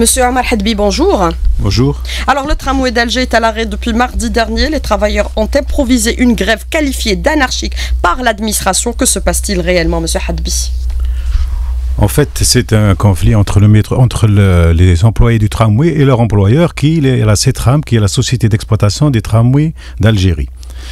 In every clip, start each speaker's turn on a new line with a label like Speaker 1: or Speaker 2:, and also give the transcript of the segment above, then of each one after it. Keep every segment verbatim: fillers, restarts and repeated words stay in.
Speaker 1: Monsieur Omar Hadbi, bonjour.
Speaker 2: Bonjour.
Speaker 1: Alors, le tramway d'Alger est à l'arrêt depuis mardi dernier. Les travailleurs ont improvisé une grève qualifiée d'anarchique par l'administration. Que se passe-t-il réellement, monsieur Hadbi?
Speaker 2: En fait, c'est un conflit entre, le métro, entre le, les employés du tramway et leur employeur, qui est la CETRAM, qui est la société d'exploitation des tramways d'Algérie.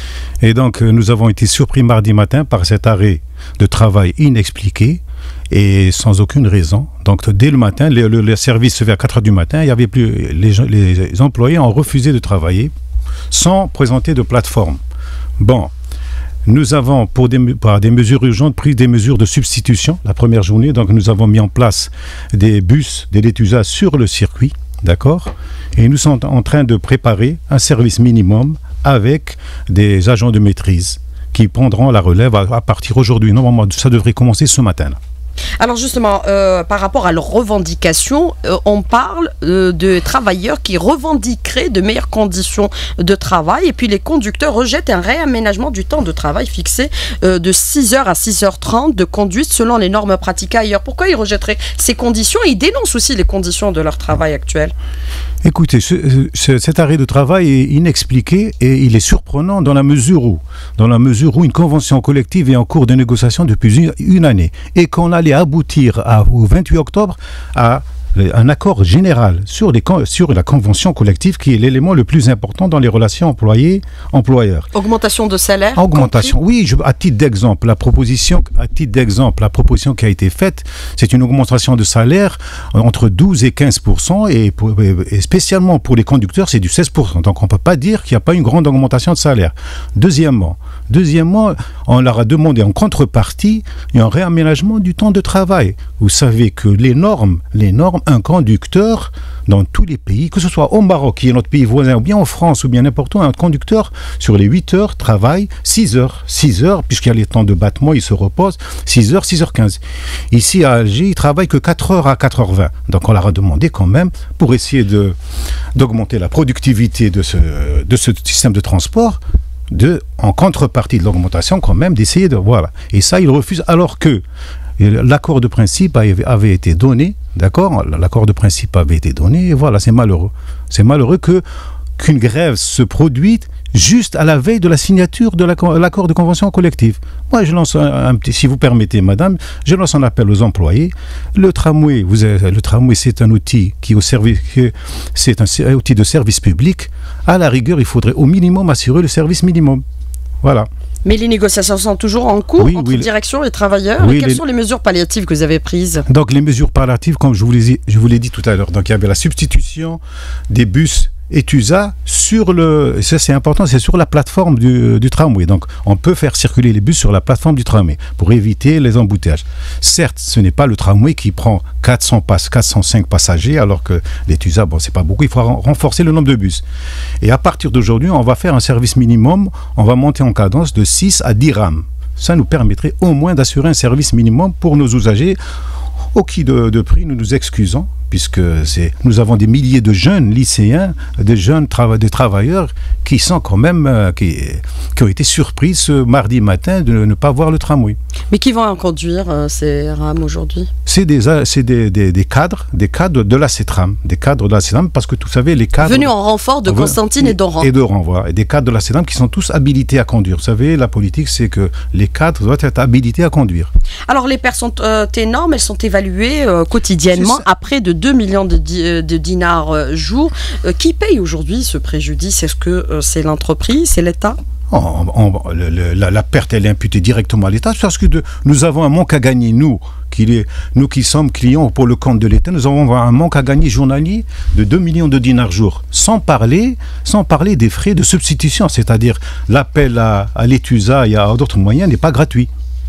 Speaker 2: Et donc, nous avons été surpris mardi matin par cet arrêt de travail inexpliqué et sans aucune raison. Donc, dès le matin, le, le, le service vers quatre heures du matin, il y avait plus, les, les employés ont refusé de travailler sans présenter de plateforme. Bon. Nous avons, pour des, par des mesures urgentes, pris des mesures de substitution la première journée. Donc, nous avons mis en place des bus, des Letusa sur le circuit, d'accord? Et nous sommes en train de préparer un service minimum avec des agents de maîtrise qui prendront la relève à, à partir aujourd'hui. Normalement, ça devrait commencer ce matin-là.
Speaker 1: Alors justement, euh, par rapport à leurs revendications, euh, on parle euh, de travailleurs qui revendiqueraient de meilleures conditions de travail, et puis les conducteurs rejettent un réaménagement du temps de travail fixé euh, de six heures à six heures trente de conduite selon les normes pratiquées ailleurs. Pourquoi ils rejetteraient ces conditions? Et ils dénoncent aussi les conditions de leur travail actuel.
Speaker 2: Écoutez, ce, ce, cet arrêt de travail est inexpliqué et il est surprenant dans la mesure où, dans la mesure où une convention collective est en cours de négociation depuis une, une année et qu'on allait aboutir à, au vingt-huit octobre à un accord général sur, les, sur la convention collective qui est l'élément le plus important dans les relations employés-employeurs.
Speaker 1: Augmentation de salaire?
Speaker 2: Augmentation, compris? Oui, je, à titre d'exemple, la proposition, à titre d'exemple, la proposition qui a été faite, c'est une augmentation de salaire entre douze et quinze pour cent et, pour, et spécialement pour les conducteurs, c'est du seize pour cent. Donc on ne peut pas dire qu'il n'y a pas une grande augmentation de salaire. Deuxièmement, deuxièmement, on leur a demandé en contrepartie un réaménagement du temps de travail. Vous savez que les normes, les normes un conducteur dans tous les pays, que ce soit au Maroc, qui est notre pays voisin, ou bien en France, ou bien n'importe où, un conducteur sur les huit heures travaille six heures. six heures, puisqu'il y a les temps de battement, il se repose, six heures, six heures quinze. Ici à Alger, il travaille que quatre heures à quatre heures vingt. Donc on leur a demandé quand même, pour essayer de, d'augmenter la productivité de ce, de ce système de transport, de, en contrepartie de l'augmentation quand même, d'essayer de... Voilà. Et ça, ils refusent, alors que l'accord de principe avait, avait été donné, d'accord? L'accord de principe avait été donné, et voilà, c'est malheureux. C'est malheureux que qu'une grève se produise juste à la veille de la signature de l'accord de convention collective. Moi, je lance un, un petit, si vous permettez, madame, je lance un appel aux employés. Le tramway, vous avez, le tramway, c'est un outil qui au service, c'est un, un outil de service public. À la rigueur, il faudrait au minimum assurer le service minimum. Voilà.
Speaker 1: Mais les négociations sont toujours en cours oui, entre
Speaker 2: oui,
Speaker 1: direction et travailleurs.
Speaker 2: Oui,
Speaker 1: et quelles
Speaker 2: les...
Speaker 1: sont les mesures palliatives que vous avez prises?
Speaker 2: Donc les mesures palliatives, comme je vous l'ai je vous l'ai dit tout à l'heure, donc il y avait la substitution des bus Etusa sur le, ça c'est important, c'est sur la plateforme du, du tramway. Donc on peut faire circuler les bus sur la plateforme du tramway pour éviter les embouteillages. Certes, ce n'est pas le tramway qui prend quatre cents pass, quatre cent cinq passagers, alors que l'Etusa, bon, c'est pas beaucoup, il faut renforcer le nombre de bus. Et à partir d'aujourd'hui, on va faire un service minimum, on va monter en cadence de six à dix rames. Ça nous permettrait au moins d'assurer un service minimum pour nos usagers. Au qui de, de prix, nous nous excusons, puisque c'est, nous avons des milliers de jeunes lycéens, de jeunes trava, de travailleurs qui sont quand même, euh, qui, qui ont été surpris ce mardi matin de ne pas voir le tramway.
Speaker 1: Mais qui vont en conduire euh, ces rames aujourd'hui? C'est
Speaker 2: des, c'est des, des, des cadres, des cadres de la CETRAM, des cadres de la CETRAM, parce que vous savez, les cadres...
Speaker 1: Venus en renfort de Constantine et d'Oran.
Speaker 2: Et d'Oran, voilà. Et des cadres de la CETRAM qui sont tous habilités à conduire. Vous savez, la politique, c'est que les cadres doivent être habilités à conduire. Alors,
Speaker 1: les pertes sont euh, énormes, elles sont évaluées euh, quotidiennement à près de deux millions de, di de dinars euh, jour. Euh, qui paye aujourd'hui ce préjudice? Est-ce que euh, c'est l'entreprise, c'est l'État?
Speaker 2: On, on, le, le, la, la perte, elle est imputée directement à l'État, parce que de, nous avons un manque à gagner, nous qui, est, nous qui sommes clients pour le compte de l'État, nous avons un manque à gagner journalier de deux millions de dinars jour, sans parler, sans parler des frais de substitution, c'est-à-dire l'appel à, à l'Etusa et à d'autres moyens n'est pas gratuit.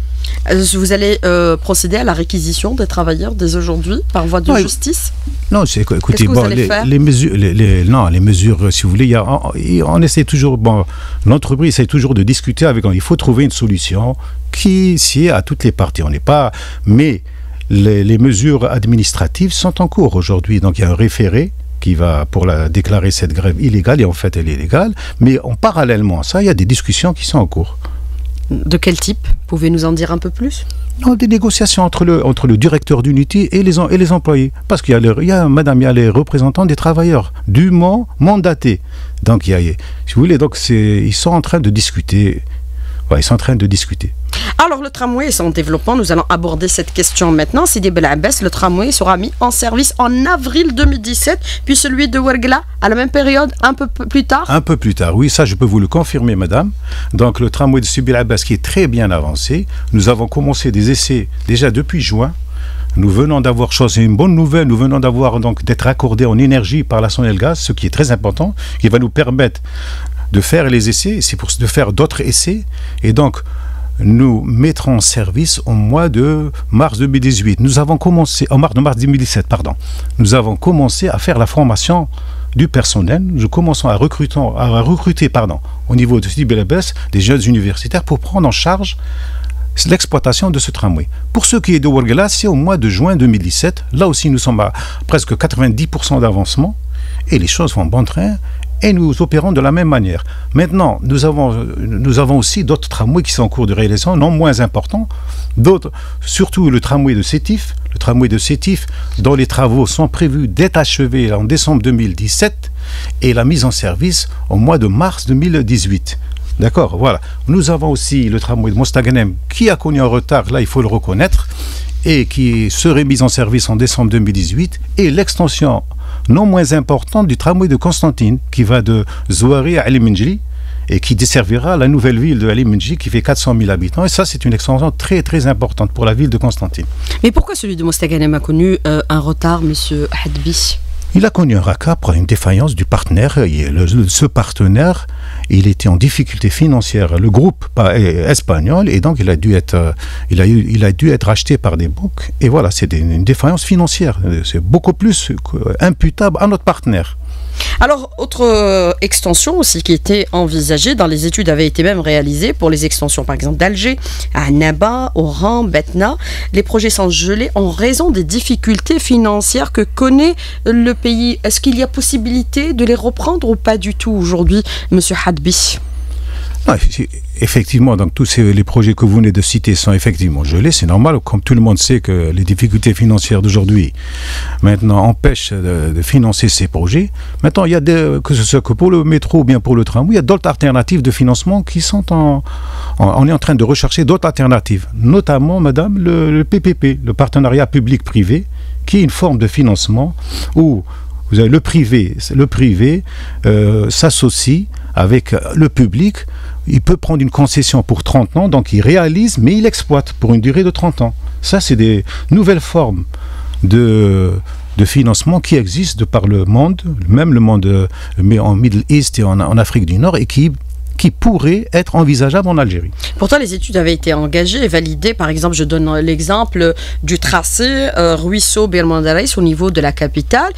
Speaker 1: Vous allez euh, procéder à la réquisition des travailleurs dès aujourd'hui par voie de
Speaker 2: ouais.
Speaker 1: justice?
Speaker 2: Non, c'est, écoutez, bon, les, les mesures, les, les, non, les mesures, si vous voulez, y a, on, on essaie toujours, bon, l'entreprise essaie toujours de discuter avec, il faut trouver une solution qui sied à toutes les parties. On n'est pas, mais les, les mesures administratives sont en cours aujourd'hui. Donc il y a un référé qui va pour la, déclarer cette grève illégale, et en fait elle est illégale, mais en parallèlement à ça, il y a des discussions qui sont en cours.
Speaker 1: De quel type? Pouvez nous en dire un peu plus?
Speaker 2: Non, des négociations entre le, entre le directeur d'unité et les, et les employés. Parce qu'il y a, le, il y a, madame, il y a les représentants des travailleurs, dûment mandatés. Donc, il y a, si vous voulez, donc ils sont en train de discuter. Ouais, ils sont en train de discuter.
Speaker 1: Alors, le tramway est en développement. Nous allons aborder cette question maintenant. Sidi Belabès, le tramway sera mis en service en avril deux mille dix-sept, puis celui de Ouargla à la même période, un peu plus tard.
Speaker 2: Un peu plus tard, oui, ça je peux vous le confirmer, madame. Donc, le tramway de Sidi Belabès qui est très bien avancé. Nous avons commencé des essais déjà depuis juin. Nous venons d'avoir choisi une bonne nouvelle. Nous venons d'avoir donc d'être accordés en énergie par la Sonelgaz, ce qui est très important, qui va nous permettre de faire les essais, c'est pour de faire d'autres essais, et donc nous mettrons en service au mois de mars deux mille dix-huit. Nous avons commencé, en mars de mars deux mille dix-sept, pardon, nous avons commencé à faire la formation du personnel. Nous commençons à recruter, à recruter pardon, au niveau de Sidi Belabès, des jeunes universitaires pour prendre en charge l'exploitation de ce tramway. Pour ce qui est de Ouargla, c'est au mois de juin deux mille dix-sept. Là aussi, nous sommes à presque quatre-vingt-dix pour cent d'avancement et les choses vont bon train. Et nous opérons de la même manière. Maintenant, nous avons, nous avons aussi d'autres tramways qui sont en cours de réalisation, non moins importants. D'autres, surtout le tramway de Sétif. Le tramway de Sétif, dont les travaux sont prévus d'être achevés en décembre deux mille dix-sept et la mise en service au mois de mars deux mille dix-huit. D'accord, voilà. Nous avons aussi le tramway de Mostaganem qui a connu un retard, là il faut le reconnaître, et qui serait mis en service en décembre deux mille dix-huit, et l'extension non moins importante du tramway de Constantine qui va de Zouari à Ali Menjli et qui desservira la nouvelle ville de Ali Menjli qui fait quatre cent mille habitants. Et ça, c'est une extension très très importante pour la ville de Constantine.
Speaker 1: Mais pourquoi celui de Mostaganem a connu euh, un retard, monsieur Hadbi?
Speaker 2: Il a connu un racap pour une défaillance du partenaire. Le, ce partenaire, il était en difficulté financière, le groupe espagnol, et donc il a dû être, il a, eu, il a dû être acheté par des banques. Et voilà, c'est une défaillance financière. C'est beaucoup plus imputable à notre partenaire.
Speaker 1: Alors, autre euh, extension aussi qui était envisagée, dans les études avait été même réalisée pour les extensions par exemple d'Alger, à Naba, Oran, Betna. Les projets sont gelés en raison des difficultés financières que connaît le pays. Est-ce qu'il y a possibilité de les reprendre ou pas du tout aujourd'hui, monsieur Hadbi?
Speaker 2: Non, effectivement, donc tous ces, les projets que vous venez de citer sont effectivement gelés, c'est normal, comme tout le monde sait que les difficultés financières d'aujourd'hui maintenant empêchent de, de financer ces projets. Maintenant, il y a des, que ce soit que pour le métro ou bien pour le tramway, il y a d'autres alternatives de financement qui sont en, en on est en train de rechercher d'autres alternatives, notamment, madame, le, le P P P, le partenariat public-privé, qui est une forme de financement où vous avez le privé, le privé euh, s'associe avec le public. Il peut prendre une concession pour trente ans, donc il réalise, mais il exploite pour une durée de trente ans. Ça, c'est des nouvelles formes de, de financement qui existent de par le monde, même le monde mais en Middle East et en, en Afrique du Nord, et qui qui pourrait être envisageable en Algérie.
Speaker 1: Pourtant, les études avaient été engagées et validées. Par exemple, je donne l'exemple du tracé euh, Ruisseau-Birmandaris au niveau de la capitale.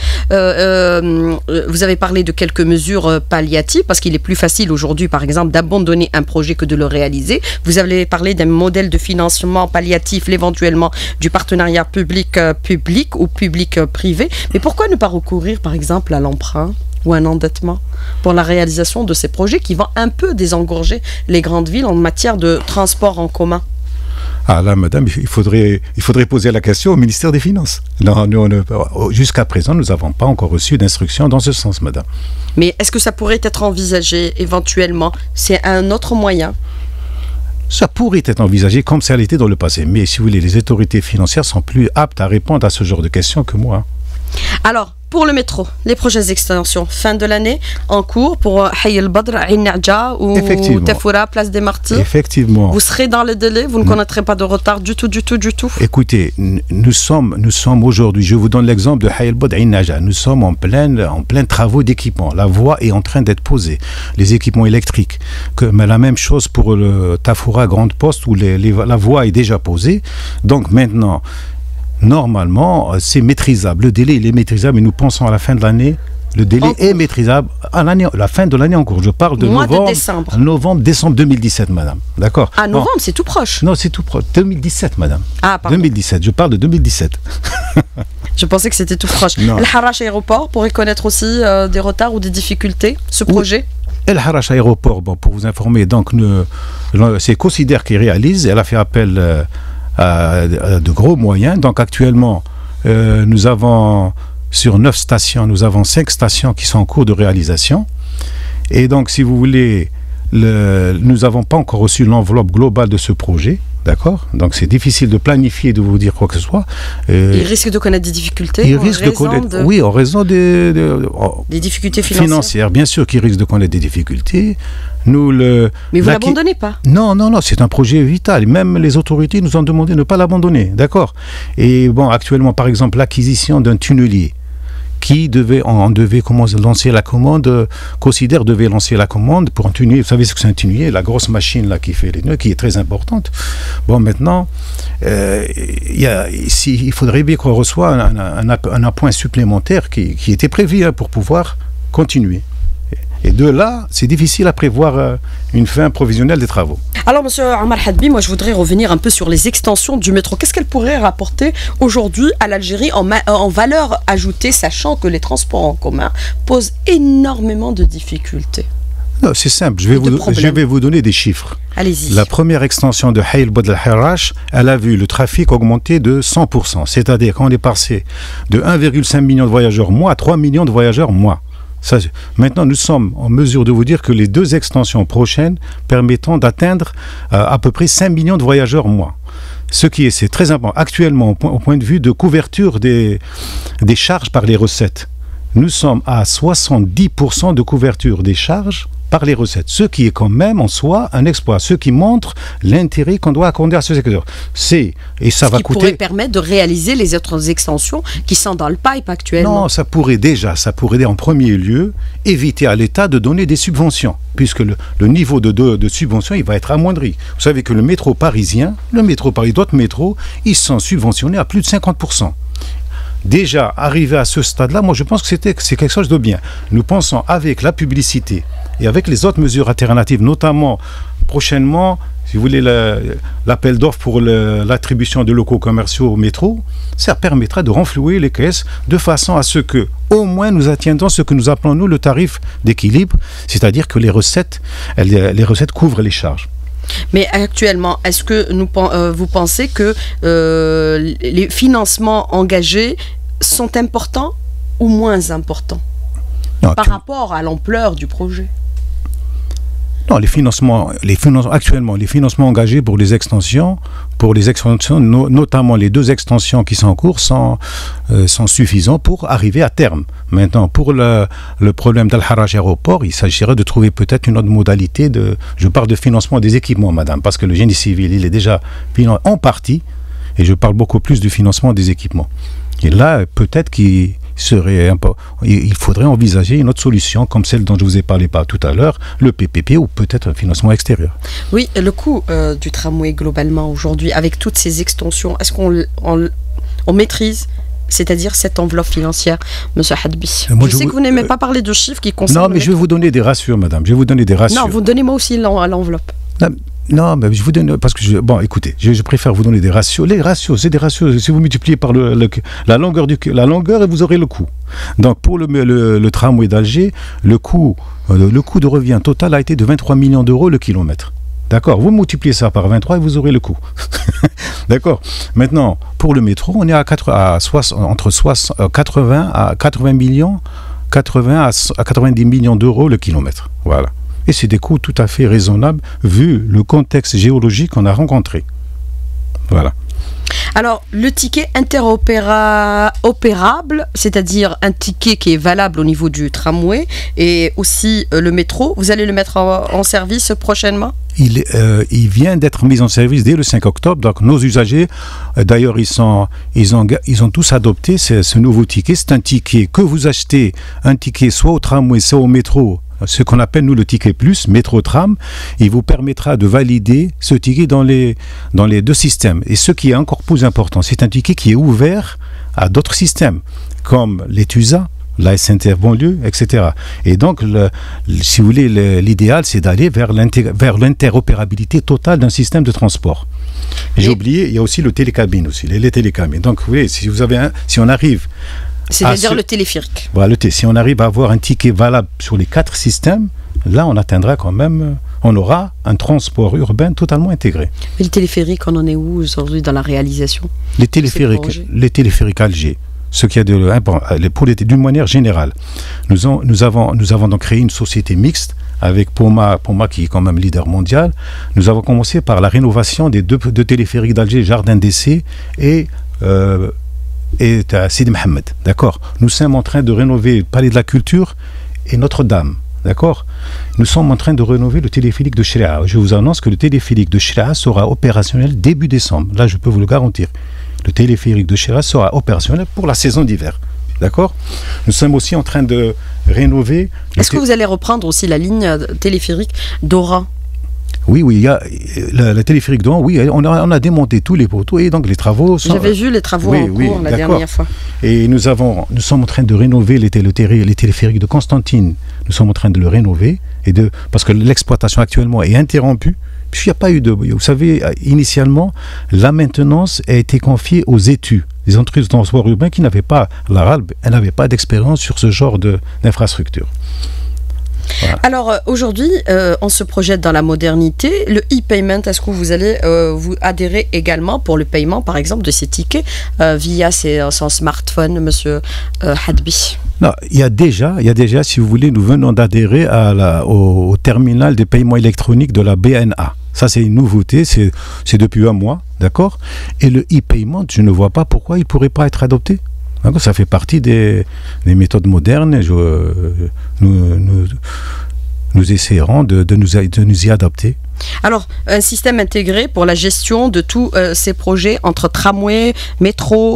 Speaker 1: Euh, euh, vous avez parlé de quelques mesures palliatives parce qu'il est plus facile aujourd'hui, par exemple, d'abandonner un projet que de le réaliser. Vous avez parlé d'un modèle de financement palliatif, éventuellement du partenariat public-public ou public-privé. Mais pourquoi ne pas recourir, par exemple, à l'emprunt ou un endettement pour la réalisation de ces projets qui vont un peu désengorger les grandes villes en matière de transport en commun?
Speaker 2: Ah là, madame, il faudrait, il faudrait poser la question au ministère des Finances. Non, nous, jusqu'à présent, nous n'avons pas encore reçu d'instructions dans ce sens, madame.
Speaker 1: Mais est-ce que ça pourrait être envisagé éventuellement? C'est un autre moyen?
Speaker 2: Ça pourrait être envisagé comme ça l'était dans le passé. Mais si vous voulez, les autorités financières sont plus aptes à répondre à ce genre de questions que moi.
Speaker 1: Alors, pour le métro, les prochaines extensions, fin de l'année, en cours pour Haye El Badr, Ain Nadja ou Tafoura, Place des Martyrs.
Speaker 2: Effectivement.
Speaker 1: Vous serez dans le délai, vous ne connaîtrez pas de retard du tout, du tout, du tout.
Speaker 2: Écoutez, nous sommes, nous sommes aujourd'hui, je vous donne l'exemple de Haye El Badr, Ain Nadja. Nous sommes en plein, en plein travaux d'équipement. La voie est en train d'être posée. Les équipements électriques. Que, mais la même chose pour le Tafoura Grande Poste où les, les, la voie est déjà posée. Donc maintenant, normalement, c'est maîtrisable. Le délai, il est maîtrisable et nous pensons à la fin de l'année. Le délai en est cours. Maîtrisable à l'année, la fin de l'année en cours. Je parle de
Speaker 1: mois
Speaker 2: novembre,
Speaker 1: de décembre.
Speaker 2: novembre, décembre deux mille dix-sept, madame. D'accord.
Speaker 1: Ah, novembre, non. C'est tout proche.
Speaker 2: Non, c'est tout proche. deux mille dix-sept, madame.
Speaker 1: Ah, pardon.
Speaker 2: deux mille dix-sept. Je parle de deux mille dix-sept.
Speaker 1: Je pensais que c'était tout proche. Non. Le Harache Aéroport pourrait connaître aussi euh, des retards ou des difficultés, ce projet?
Speaker 2: El Harrach Aéroport, bon, pour vous informer, donc ne, c'est Considère qui réalise. Elle a fait appel euh, à, à de gros moyens. Donc actuellement, euh, nous avons sur neuf stations, nous avons cinq stations qui sont en cours de réalisation. Et donc, si vous voulez, le, nous n'avons pas encore reçu l'enveloppe globale de ce projet. D'accord. Donc c'est difficile de planifier, de vous dire quoi que ce soit.
Speaker 1: Euh, il risque de connaître des difficultés.
Speaker 2: Il risque de connaître, de... oui, en raison des, de, oh,
Speaker 1: des difficultés financières.
Speaker 2: financières. Bien sûr qu'il risque de connaître des difficultés. Nous le.
Speaker 1: Mais vous l'abandonnez pas.
Speaker 2: Non, non, non, c'est un projet vital. Même les autorités nous ont demandé de ne pas l'abandonner. D'accord. Et bon, actuellement, par exemple, l'acquisition d'un tunnelier. Qui devait, on devait commencer, lancer la commande, euh, Considère devait lancer la commande pour un tunnelier. Vous savez ce que c'est un tunnelier, la grosse machine là qui fait les nœuds, qui est très importante. Bon, maintenant, euh, y a, ici, il faudrait bien qu'on reçoive un, un, un, un appoint supplémentaire qui, qui était prévu hein, pour pouvoir continuer. Et de là, c'est difficile à prévoir euh, une fin provisionnelle des travaux.
Speaker 1: Alors, monsieur Ammar Hadbi, moi je voudrais revenir un peu sur les extensions du métro. Qu'est-ce qu'elles pourraient rapporter aujourd'hui à l'Algérie en, en valeur ajoutée, sachant que les transports en commun posent énormément de difficultés?
Speaker 2: Non, c'est simple, je vais, vous, je vais vous donner des chiffres.
Speaker 1: Allez-y.
Speaker 2: La première extension de Haïl Boued El Harrach, elle a vu le trafic augmenter de cent pour cent. C'est-à-dire qu'on est passé de un virgule cinq million de voyageurs mois à trois millions de voyageurs mois. Ça, maintenant, nous sommes en mesure de vous dire que les deux extensions prochaines permettront d'atteindre euh, à peu près cinq millions de voyageurs mois. Ce qui est, c'est très important. Actuellement, au point, au point de vue de couverture des, des charges par les recettes, nous sommes à soixante-dix pour cent de couverture des charges par les recettes, ce qui est quand même en soi un exploit, ce qui montre l'intérêt qu'on doit accorder à ce secteur. C'est, et ça
Speaker 1: ce
Speaker 2: va
Speaker 1: qui
Speaker 2: coûter...
Speaker 1: pourrait permettre de réaliser les autres extensions qui sont dans le pipe actuellement.
Speaker 2: Non, ça pourrait déjà, ça pourrait en premier lieu éviter à l'État de donner des subventions, puisque le, le niveau de, de, de subvention, il va être amoindri. Vous savez que le métro parisien, le métro Paris, d'autres métros, ils sont subventionnés à plus de cinquante pour cent. Déjà, arrivé à ce stade-là, moi je pense que c'était, c'est quelque chose de bien. Nous pensons avec la publicité et avec les autres mesures alternatives, notamment prochainement, si vous voulez, la, l'appel d'offres pour le, l'attribution de locaux commerciaux au métro, ça permettra de renflouer les caisses de façon à ce que, au moins, nous atteindrons ce que nous appelons, nous, le tarif d'équilibre, c'est-à-dire que les recettes, elles, les recettes couvrent les charges.
Speaker 1: Mais actuellement, est-ce que nous, euh, vous pensez que euh, les financements engagés sont importants ou moins importants non, par tu... rapport à l'ampleur du projet?
Speaker 2: Non, les financements, les financements, actuellement, les financements engagés pour les extensions, pour les extensions, no, notamment les deux extensions qui sont en cours, sont, euh, sont suffisants pour arriver à terme. Maintenant, pour le, le problème d'Al Harrach Aéroport, il s'agirait de trouver peut-être une autre modalité de, je parle de financement des équipements, madame, parce que le génie civil, il est déjà financé en partie, et je parle beaucoup plus du financement des équipements. Et là, peut-être qu'il serait un peu, il faudrait envisager une autre solution comme celle dont je vous ai parlé pas tout à l'heure, le P P P ou peut-être un financement extérieur.
Speaker 1: Oui, le coût euh, du tramway globalement aujourd'hui, avec toutes ces extensions, est-ce qu'on on, on maîtrise, c'est-à-dire cette enveloppe financière, monsieur Hadbi? Je, je sais vous, que vous n'aimez euh, pas parler de chiffres qui concernent...
Speaker 2: Non, mais je vais vous donner des ratios, madame, je vais vous donner des ratios.
Speaker 1: Non, vous donnez-moi aussi l'enveloppe.
Speaker 2: Non, Non, mais je vous donne, parce que, je, bon, écoutez, je, je préfère vous donner des ratios. Les ratios, c'est des ratios, si vous multipliez par le, le, la, longueur du, la longueur, et vous aurez le coût. Donc, pour le, le, le tramway d'Alger, le coût, euh, le coût de revient total a été de vingt-trois millions d'euros le kilomètre. D'accord, vous multipliez ça par vingt-trois et vous aurez le coût. D'accord. Maintenant, pour le métro, on est à, quatre, à soixante, entre soixante, quatre-vingts à quatre-vingts millions, quatre-vingts à quatre-vingt-dix millions d'euros le kilomètre. Voilà. Et c'est des coûts tout à fait raisonnables vu le contexte géologique qu'on a rencontré. Voilà.
Speaker 1: Alors, le ticket interopérable, c'est-à-dire un ticket qui est valable au niveau du tramway et aussi euh, le métro, vous allez le mettre en, en service prochainement ?
Speaker 2: Il, euh, il vient d'être mis en service dès le cinq octobre. Donc, nos usagers, euh, d'ailleurs, ils, sont, ils, ont, ils ont tous adopté ce, ce nouveau ticket. C'est un ticket que vous achetez, un ticket soit au tramway, soit au métro, ce qu'on appelle, nous, le ticket plus, métro-tram. Il vous permettra de valider ce ticket dans les, dans les deux systèmes. Et ce qui est encore plus important, c'est un ticket qui est ouvert à d'autres systèmes, comme les T U S A, la S N T F banlieue, et cetera. Et donc, le, le, si vous voulez, le, l'idéal, c'est d'aller vers, l'inter, vers l'interopérabilité totale d'un système de transport. Et j'ai oublié, il y a aussi le télécabine aussi, les, les télécabines. Donc, vous voyez, si vous avez un, si on arrive...
Speaker 1: C'est-à-dire ce, le téléphérique.
Speaker 2: Voilà, le t- si on arrive à avoir un ticket valable sur les quatre systèmes, là on atteindra quand même, on aura un transport urbain totalement intégré.
Speaker 1: Mais le téléphérique, on en est où aujourd'hui dans la réalisation?
Speaker 2: Les téléphériques, les téléphériques Alger, ce qu'il y a de, pour les, d'une manière générale, nous, en, nous, avons, nous avons donc créé une société mixte avec Poma, Poma qui est quand même leader mondial. Nous avons commencé par la rénovation des deux, deux téléphériques d'Alger, Jardin d'Essai et euh, et à Sidi Mohamed, d'accord. Nous sommes en train de rénover le Palais de la Culture et Notre-Dame, d'accord. Nous sommes en train de rénover le téléphérique de Chrea. Je vous annonce que le téléphérique de Chrea sera opérationnel début décembre. Là, je peux vous le garantir. Le téléphérique de Chrea sera opérationnel pour la saison d'hiver, d'accord. Nous sommes aussi en train de rénover...
Speaker 1: Est-ce que vous allez reprendre aussi la ligne téléphérique d'Oran?
Speaker 2: Oui, oui, il y a la, la téléphérique d'Oran, oui, on a, on a démonté tous les poteaux et donc les travaux sont...
Speaker 1: J'avais vu les travaux
Speaker 2: oui,
Speaker 1: en cours
Speaker 2: oui,
Speaker 1: la dernière fois.
Speaker 2: Et nous, avons, nous sommes en train de rénover les, télé, les téléphériques de Constantine. Nous sommes en train de le rénover et de, parce que l'exploitation actuellement est interrompue. Puisqu'il n'y a pas eu de... Vous savez, initialement, la maintenance a été confiée aux études, les entreprises de transport urbain qui n'avaient pas, la R A L B, elles n'avaient pas d'expérience sur ce genre d'infrastructure. Voilà.
Speaker 1: Alors euh, aujourd'hui, euh, on se projette dans la modernité. Le e-payment, est-ce que vous allez euh, vous adhérer également pour le paiement, par exemple, de ces tickets euh, via ses, son smartphone, monsieur euh, Hadbi?
Speaker 2: Non, il y a déjà, il y a déjà, si vous voulez, nous venons d'adhérer au, au terminal des paiements électroniques de la B N A. Ça, c'est une nouveauté, c'est depuis un mois, d'accord. Et le e-payment, je ne vois pas pourquoi il ne pourrait pas être adopté. Ça fait partie des, des méthodes modernes. Je, euh, nous, nous, nous essayerons de, de, nous, de nous y adapter.
Speaker 1: Alors, un système intégré pour la gestion de tous euh, ces projets entre tramway, métro,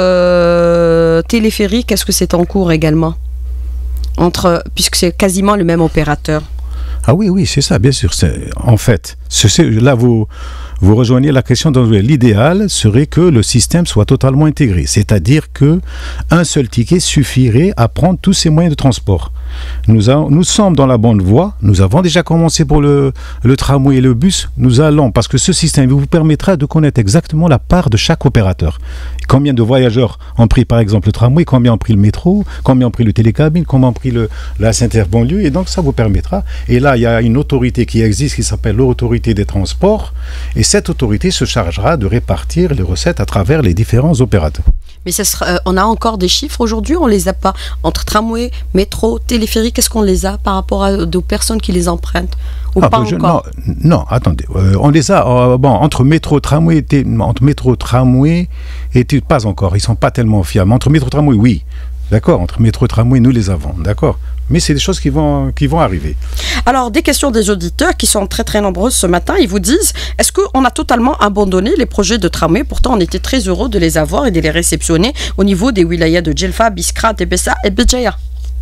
Speaker 1: euh, téléphérique, est-ce que c'est en cours également entre, puisque c'est quasiment le même opérateur?
Speaker 2: Ah oui, oui, c'est ça, bien sûr. En fait, là, vous, vous rejoignez la question. L'idéal serait que le système soit totalement intégré, c'est-à-dire qu'un seul ticket suffirait à prendre tous ces moyens de transport. Nous, a, nous sommes dans la bonne voie, nous avons déjà commencé pour le, le tramway et le bus, nous allons, parce que ce système vous permettra de connaître exactement la part de chaque opérateur. Combien de voyageurs ont pris par exemple le tramway, combien ont pris le métro, combien ont pris le télécabine, combien ont pris le, la S N T F banlieue, et donc ça vous permettra. Et là, il y a une autorité qui existe qui s'appelle l'autorité des transports, et cette autorité se chargera de répartir les recettes à travers les différents opérateurs.
Speaker 1: Mais ça sera, euh, on a encore des chiffres aujourd'hui, on les a pas entre tramway, métro, téléphérique, est-ce qu'on les a par rapport à aux personnes qui les empruntent ou
Speaker 2: ah,
Speaker 1: pas
Speaker 2: je,
Speaker 1: encore?
Speaker 2: Non, non attendez, euh, on les a euh, bon entre métro, tramway, et, entre métro, tramway et pas encore, ils sont pas tellement fiables. Entre métro, tramway, oui, d'accord. Entre métro, tramway, nous les avons, d'accord. Mais c'est des choses qui vont, qui vont arriver.
Speaker 1: Alors, des questions des auditeurs qui sont très très nombreuses ce matin. Ils vous disent, est-ce qu'on a totalement abandonné les projets de tramway? Pourtant, on était très heureux de les avoir et de les réceptionner au niveau des wilayas de Djelfa, Biskra, Tebessa et Béjaïa.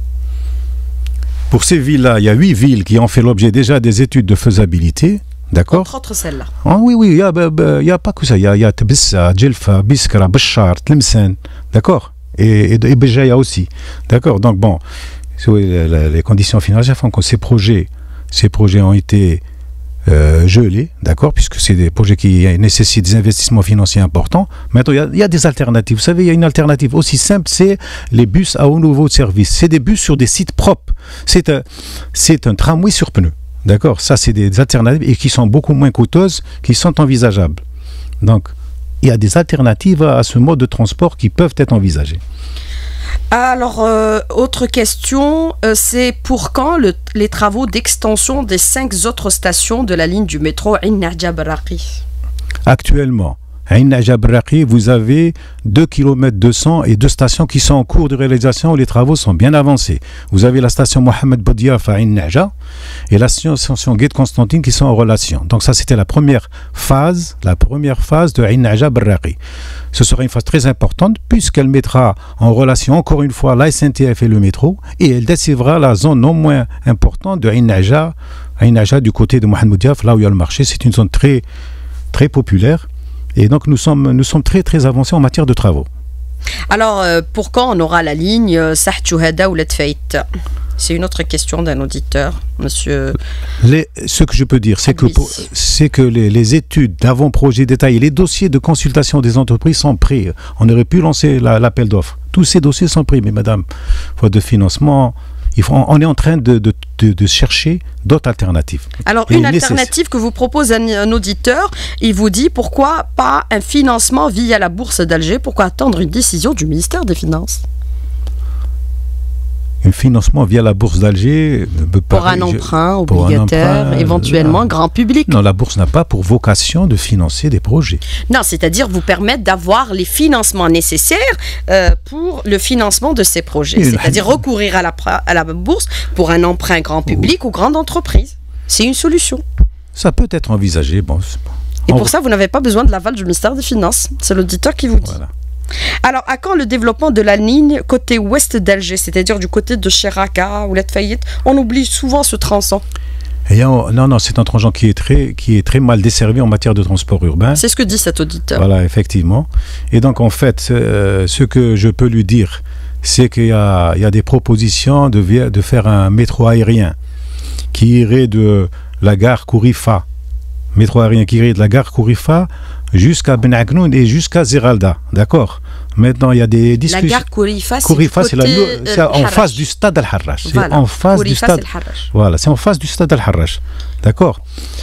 Speaker 2: Pour ces villes-là, il y a huit villes qui ont fait l'objet déjà des études de faisabilité. D'accord.
Speaker 1: Entre autres celles-là.
Speaker 2: Ah, oui, oui, il n'y a, a pas que ça. Il y a, y a Tebessa, Djelfa, Biskra, Béchar, Tlemcen. D'accord. Et, et, et Béjaïa aussi. D'accord. Donc, bon. Les conditions financières font que ces projets, ces projets ont été euh, gelés, d'accord, puisque c'est des projets qui nécessitent des investissements financiers importants. Maintenant, il y a, il y a des alternatives. Vous savez, il y a une alternative aussi simple, c'est les bus à haut niveau de service. C'est des bus sur des sites propres. C'est un, c'est un tramway sur pneus, d'accord. Ça, c'est des alternatives et qui sont beaucoup moins coûteuses, qui sont envisageables. Donc, il y a des alternatives à ce mode de transport qui peuvent être envisagées.
Speaker 1: Alors, euh, autre question, euh, c'est pour quand le, les travaux d'extension des cinq autres stations de la ligne du métro Ain Nahdja Barraqi?
Speaker 2: Actuellement, à Ain Nahdja Barraqi, vous avez deux kilomètres deux cents et deux stations qui sont en cours de réalisation où les travaux sont bien avancés. Vous avez la station Mohamed Boudiaf à Ain Nahdja et la station Guet Constantine qui sont en relation. Donc ça, c'était la première phase, la première phase de Ain Nahdja Barraqi. Ce sera une phase très importante puisqu'elle mettra en relation encore une fois la S N T F et le métro et elle desservira la zone non moins importante de Ain Nahdja, Ain Nahdja du côté de Mohamed Boudiaf, là où il y a le marché. C'est une zone très, très populaire. Et donc, nous sommes, nous sommes très, très avancés en matière de travaux.
Speaker 1: Alors, euh, pour quand on aura la ligne euh, Saht Chouhada ou Letfeit? C'est une autre question d'un auditeur, monsieur.
Speaker 2: Les, ce que je peux dire, c'est que, pour, que les, les études d'avant-projet détaillées, les dossiers de consultation des entreprises sont pris. On aurait pu lancer l'appel la, d'offres. Tous ces dossiers sont pris, mais madame, faute de financement, Il faut, on est en train de, de, de, de chercher d'autres alternatives.
Speaker 1: Alors,
Speaker 2: Et
Speaker 1: une
Speaker 2: nécessaire.
Speaker 1: alternative que vous propose un, un auditeur, il vous dit pourquoi pas un financement via la bourse d'Alger? Pourquoi attendre une décision du ministère des Finances?
Speaker 2: Un financement via la bourse d'Alger me
Speaker 1: Pour
Speaker 2: paraît-
Speaker 1: un emprunt
Speaker 2: je- pour un
Speaker 1: obligataire,
Speaker 2: emprunt,
Speaker 1: éventuellement
Speaker 2: euh,
Speaker 1: grand public.
Speaker 2: Non, la bourse n'a pas pour vocation de financer des projets.
Speaker 1: Non, c'est-à-dire vous permettre d'avoir les financements nécessaires euh, pour le financement de ces projets.
Speaker 2: Oui,
Speaker 1: C'est-à-dire recourir à la, pra- à la bourse pour un emprunt grand public ou grande entreprise. C'est une solution.
Speaker 2: Ça peut être envisagé. Bon, c'est-
Speaker 1: Et
Speaker 2: on-
Speaker 1: pour ça, vous n'avez pas besoin de l'aval du ministère des Finances. C'est l'auditeur qui vous dit.
Speaker 2: Voilà.
Speaker 1: Alors, à quand le développement de la ligne côté ouest d'Alger, c'est-à-dire du côté de Cheraka ou Fayette? On oublie souvent ce tronçon.
Speaker 2: Et on- non, non, c'est un tronçon qui est très, qui est très mal desservi en matière de transport urbain.
Speaker 1: C'est ce que dit cet auditeur.
Speaker 2: Voilà, effectivement. Et donc, en fait, euh, ce que je peux lui dire, c'est qu'il y a, il y a des propositions de, vi- de faire un métro aérien qui irait de la gare Kourifa, métro aérien qui irait de la gare Kourifa jusqu'à Ben Agnoun et jusqu'à Zeralda. D'accord? Maintenant, il y a des
Speaker 1: La
Speaker 2: discussions.
Speaker 1: gare Kourifa, c'est,
Speaker 2: Kourifa,
Speaker 1: du
Speaker 2: c'est, la-
Speaker 1: côté,
Speaker 2: c'est
Speaker 1: euh,
Speaker 2: en
Speaker 1: Harrach.
Speaker 2: face du stade Al-Harrach. C'est
Speaker 1: Voilà.
Speaker 2: en face du
Speaker 1: Kourifa,
Speaker 2: stade.
Speaker 1: c'est le Harrach.
Speaker 2: Voilà, c'est en face du stade Al-Harrach. D'accord?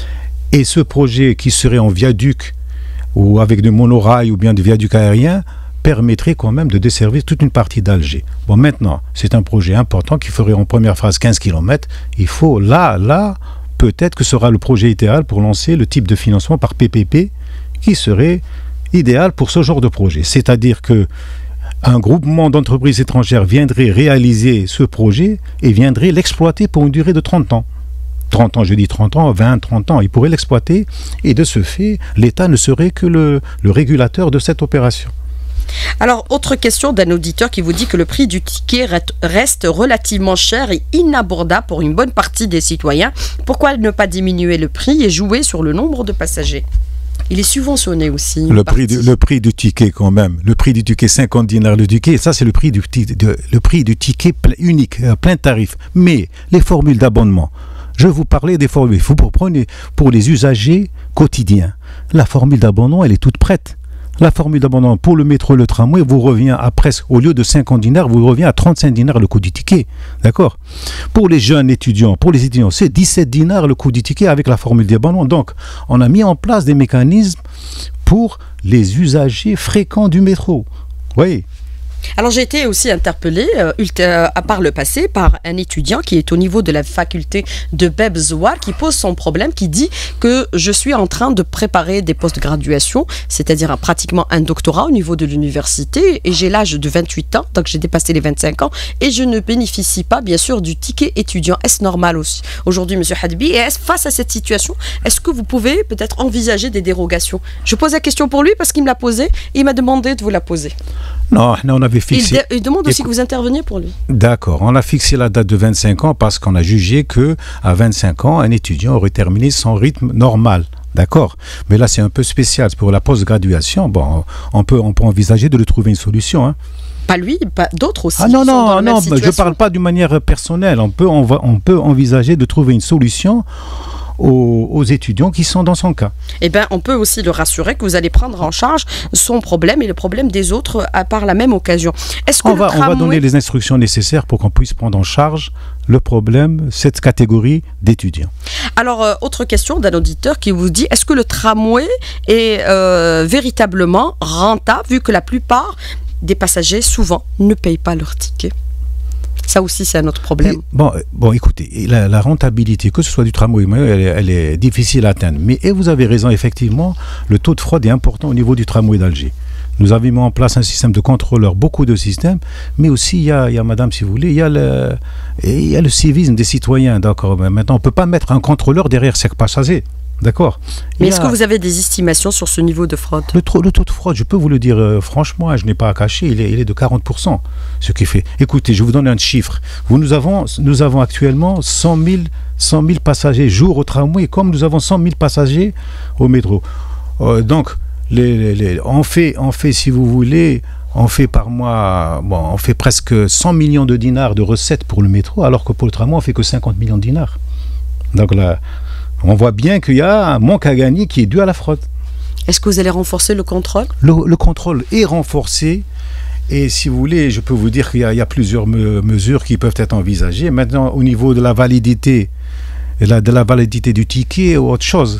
Speaker 2: Et ce projet qui serait en viaduc ou avec des monorails ou bien des viaducs aériens permettrait quand même de desservir toute une partie d'Alger. Bon, maintenant, c'est un projet important qui ferait en première phase quinze kilomètres. Il faut, là, là, peut-être que sera le projet idéal pour lancer le type de financement par P P P qui serait idéal pour ce genre de projet. C'est-à-dire que un groupement d'entreprises étrangères viendrait réaliser ce projet et viendrait l'exploiter pour une durée de trente ans. trente ans, je dis trente ans, vingt, trente ans, il pourrait l'exploiter et de ce fait, l'État ne serait que le, le régulateur de cette opération.
Speaker 1: Alors, autre question d'un auditeur qui vous dit que le prix du ticket ret- reste relativement cher et inabordable pour une bonne partie des citoyens. Pourquoi ne pas diminuer le prix et jouer sur le nombre de passagers? Il est subventionné aussi. une
Speaker 2: Le prix,
Speaker 1: partie.
Speaker 2: du, le prix du ticket quand même, le prix du ticket cinquante dinars le ticket, ça c'est le prix du, ti- de- le prix du ticket ple- unique, euh, plein tarif. Mais les formules d'abonnement, je vous parlais des formules, il faut pour, prendre, pour les usagers quotidiens. La formule d'abonnement, elle est toute prête. La formule d'abonnement pour le métro et le tramway vous revient à presque, au lieu de cinquante dinars, vous revient à trente-cinq dinars le coût du ticket. D'accord? Pour les jeunes étudiants, pour les étudiants, c'est dix-sept dinars le coût du ticket avec la formule d'abonnement. Donc, on a mis en place des mécanismes pour les usagers fréquents du métro. Oui.
Speaker 1: Alors j'ai été aussi interpellée, euh, ulti- euh, à part le passé, par un étudiant qui est au niveau de la faculté de Beb Zouar, qui pose son problème, qui dit que je suis en train de préparer des post-graduations, c'est-à-dire un- pratiquement un doctorat au niveau de l'université, et j'ai l'âge de vingt-huit ans, donc j'ai dépassé les vingt-cinq ans, et je ne bénéficie pas bien sûr du ticket étudiant. Est-ce normal aussi aujourd'hui, monsieur Hadbi? Et est-ce, face à cette situation, est-ce que vous pouvez peut-être envisager des dérogations? Je pose la question pour lui parce qu'il me l'a posée, et il m'a demandé de vous la poser.
Speaker 2: Non, on avait
Speaker 1: Il,
Speaker 2: fixé.
Speaker 1: de- il demande aussi
Speaker 2: Écoute-
Speaker 1: que vous interveniez pour lui.
Speaker 2: D'accord, on a fixé la date de vingt-cinq ans parce qu'on a jugé que à vingt-cinq ans, un étudiant aurait terminé son rythme normal. D'accord? Mais là, c'est un peu spécial. Pour la post-graduation, bon, on peut, on peut envisager de lui trouver une solution. Hein.
Speaker 1: Pas lui, pas d'autres aussi.
Speaker 2: Ah non,
Speaker 1: qui sont dans
Speaker 2: non,
Speaker 1: la même
Speaker 2: non, je ne
Speaker 1: situation.
Speaker 2: parle pas d'une manière personnelle. On peut, on, va, on peut envisager de trouver une solution aux, aux étudiants qui sont dans son cas.
Speaker 1: Eh bien, on peut aussi le rassurer que vous allez prendre en charge son problème et le problème des autres à par la même occasion. Est-ce que
Speaker 2: On
Speaker 1: le
Speaker 2: va, on va
Speaker 1: tramway-
Speaker 2: donner les instructions nécessaires pour qu'on puisse prendre en charge le problème, cette catégorie d'étudiants.
Speaker 1: Alors, euh, autre question d'un auditeur qui vous dit, est-ce que le tramway est euh, véritablement rentable vu que la plupart des passagers, souvent, ne payent pas leur ticket? Ça aussi, c'est un autre problème.
Speaker 2: Et, bon, euh, bon, écoutez, la, la rentabilité, que ce soit du tramway, elle, est- elle est difficile à atteindre. Mais et vous avez raison, effectivement, le taux de fraude est important au niveau du tramway d'Alger. Nous avons mis en place un système de contrôleurs, beaucoup de systèmes, mais aussi, il y a, il y a madame, si vous voulez, il y a le, et il y a le civisme des citoyens. D'accord. Maintenant, on ne peut pas mettre un contrôleur derrière chaque passager. D'accord.
Speaker 1: Mais
Speaker 2: Il y
Speaker 1: est-ce
Speaker 2: a-
Speaker 1: que vous avez des estimations sur ce niveau de fraude?
Speaker 2: Le, taux- le taux de fraude, je peux vous le dire euh, franchement, hein, je n'ai pas à cacher, il est, il est de quarante pour cent. Ce qui fait. Écoutez, je vous donne un chiffre. Vous, nous, avons, nous avons actuellement cent mille passagers jour au tramway, comme nous avons cent mille passagers au métro. Euh, donc, les, les- les- on, fait, on fait, si vous voulez, on fait par mois, bon, on fait presque cent millions de dinars de recettes pour le métro, alors que pour le tramway, on fait que cinquante millions de dinars. Donc là, on voit bien qu'il y a un manque à gagner qui est dû à la fraude.
Speaker 1: Est-ce que vous allez renforcer le contrôle?
Speaker 2: Le, le contrôle est renforcé Et si vous voulez, je peux vous dire qu'il y a, il y a plusieurs me mesures qui peuvent être envisagées. Maintenant, au niveau de la validité, la, de la validité du ticket ou autre chose.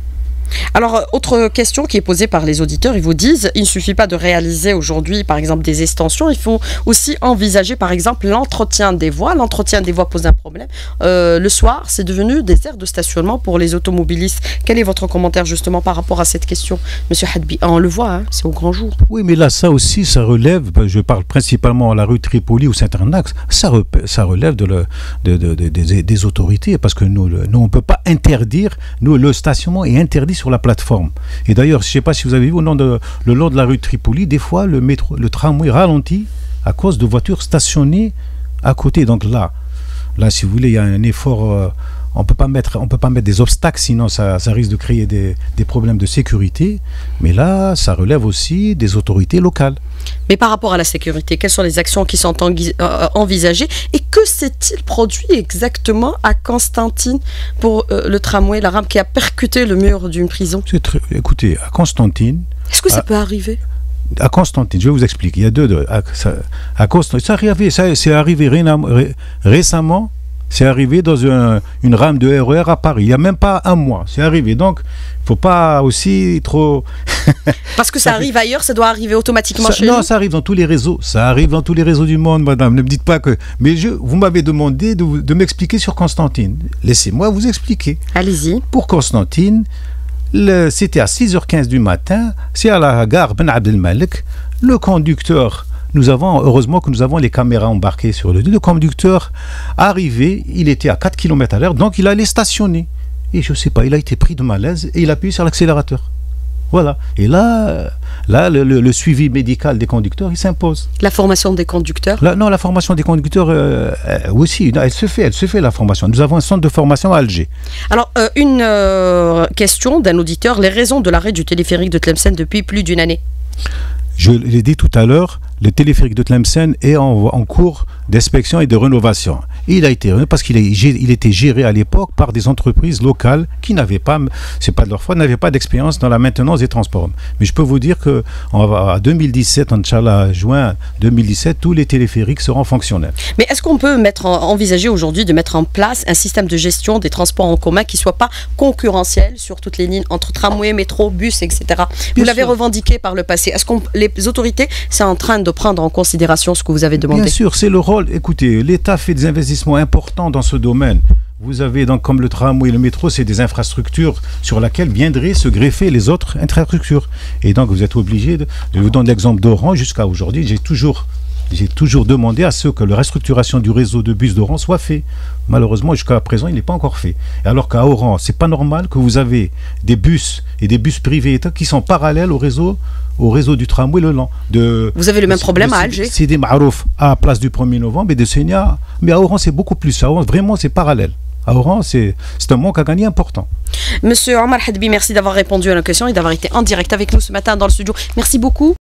Speaker 1: Alors, autre question qui est posée par les auditeurs, ils vous disent, il ne suffit pas de réaliser aujourd'hui, par exemple, des extensions, il faut aussi envisager, par exemple, l'entretien des voies. L'entretien des voies pose un problème. Euh, le soir, c'est devenu des aires de stationnement pour les automobilistes. Quel est votre commentaire, justement, par rapport à cette question, Monsieur Hadbi? Ah, on le voit, hein, c'est au grand jour.
Speaker 2: Oui, mais là, ça aussi, ça relève, je parle principalement à la rue Tripoli ou Saint-Arnax, ça, ça relève de le, de, de, de, des, des autorités, parce que nous, nous on ne peut pas interdire, nous, le stationnement est interdit sur la plateforme. Et d'ailleurs, je ne sais pas si vous avez vu, au long de, le long de la rue Tripoli, des fois, le, métro, le tramway ralentit à cause de voitures stationnées à côté. Donc là, là si vous voulez, il y a un effort... Euh, on ne peut pas mettre des obstacles, sinon ça, ça risque de créer des, des problèmes de sécurité. Mais là, ça relève aussi des autorités locales.
Speaker 1: Mais par rapport à la sécurité, quelles sont les actions qui sont euh, envisagées et que s'est-il produit exactement à Constantine pour euh, le tramway, la rame qui a percuté le mur d'une prison?
Speaker 2: Très, écoutez, à Constantine...
Speaker 1: Est-ce que ça
Speaker 2: à,
Speaker 1: peut arriver?
Speaker 2: À Constantine, je vais vous expliquer. Il y a deux... deux à, ça, à Constantine, ça, arrivé, ça c'est arrivé ré, ré, récemment. C'est arrivé dans un, une rame de R E R à Paris. Il n'y a même pas un mois. C'est arrivé. Donc, il ne faut pas aussi trop...
Speaker 1: Parce que ça, ça arrive ailleurs, ça doit arriver automatiquement
Speaker 2: ça,
Speaker 1: chez
Speaker 2: non,
Speaker 1: nous.
Speaker 2: Non, ça arrive dans tous les réseaux. Ça arrive dans tous les réseaux du monde, madame. Ne me dites pas que... Mais je, vous m'avez demandé de, de m'expliquer sur Constantine. Laissez-moi vous expliquer.
Speaker 1: Allez-y.
Speaker 2: Pour Constantine, c'était à six heures quinze du matin. C'est à la gare Ben Abdelmalek. Le conducteur... Nous avons, heureusement que nous avons les caméras embarquées sur le dos. Le conducteur arrivé, il était à quatre kilomètres à l'heure, donc il allait stationner. Et je ne sais pas, il a été pris de malaise et il a appuyé sur l'accélérateur. Voilà. Et là, là le, le, le suivi médical des conducteurs, il s'impose.
Speaker 1: La formation des conducteurs
Speaker 2: là, Non, la formation des conducteurs euh, euh, aussi, elle se fait, elle se fait la formation. Nous avons un centre de formation à Alger.
Speaker 1: Alors, euh, une euh, question d'un auditeur, les raisons de l'arrêt du téléphérique de Tlemcen depuis plus d'une année.
Speaker 2: Je l'ai dit tout à l'heure, le téléphérique de Tlemcen est en, en cours d'inspection et de rénovation. Et il a été parce qu'il il était géré à l'époque par des entreprises locales qui n'avaient pas, c'est pas de leur faute, n'avaient pas d'expérience dans la maintenance des transports. Mais je peux vous dire que en deux mille dix-sept, Inch'Allah, juin deux mille dix-sept, tous les téléphériques seront fonctionnels.
Speaker 1: Mais est-ce qu'on peut mettre en, envisager aujourd'hui de mettre en place un système de gestion des transports en commun qui soit pas concurrentiel sur toutes les lignes entre tramway, métro, bus, et cetera. Vous l'avez revendiqué par le passé. Est-ce que les autorités sont en train de prendre en considération ce que vous avez demandé?
Speaker 2: Bien sûr, c'est le rôle. Écoutez, l'État fait des investissements importants dans ce domaine. Vous avez donc, comme le tramway et le métro, c'est des infrastructures sur lesquelles viendraient se greffer les autres infrastructures. Et donc, vous êtes obligé de... Je vous donne l'exemple d'Oran. Jusqu'à aujourd'hui, j'ai toujours... J'ai toujours demandé à ce que la restructuration du réseau de bus d'Oran soit faite. Malheureusement, jusqu'à présent, il n'est pas encore fait. Alors qu'à Oran, c'est pas normal que vous avez des bus et des bus privés qui sont parallèles au réseau, au réseau du tramway le long. De,
Speaker 1: vous avez le même
Speaker 2: de,
Speaker 1: problème
Speaker 2: de,
Speaker 1: à Alger?
Speaker 2: C'est des Marouf à place du premier novembre et de Senia. Mais à Oran, c'est beaucoup plus. À Oran, vraiment, c'est parallèle. À Oran, c'est un manque à gagner important.
Speaker 1: Monsieur Omar Hadbi, merci d'avoir répondu à la question et d'avoir été en direct avec nous ce matin dans le studio. Merci beaucoup.